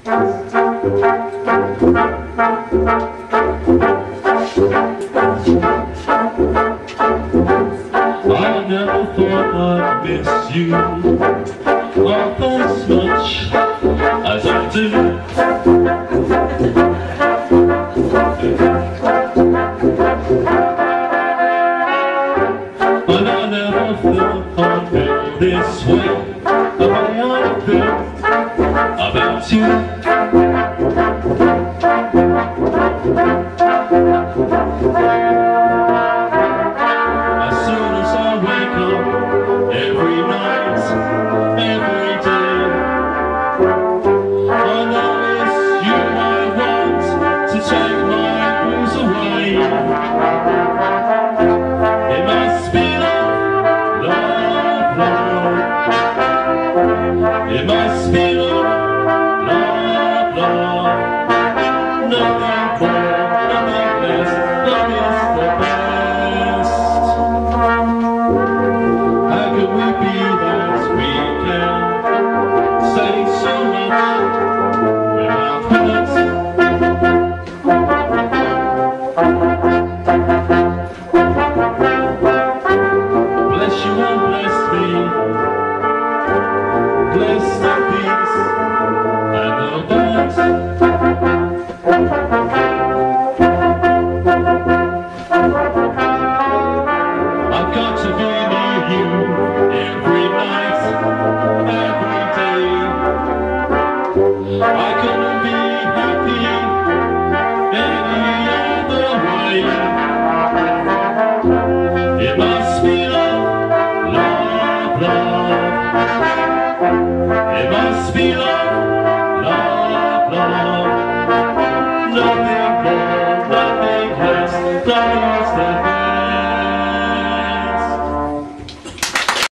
I never thought I'd miss you half as much as I do. And I never thought I'd feel this way, the way I feel about you. As soon as I wake up, every night, every day, I know it's you I want to take my blues away. It must be love, love, love. It must be love, love, love. Nothing more, nothing less. Love is the best. How could we be that we can say so much without words? Bless you and bless me, bless the peace and the birds. I've got to be near you every night, every day. I couldn't be happy any other way. It must be love, love, love. It must be love, love, love. Nothing more, nothing less. Love is the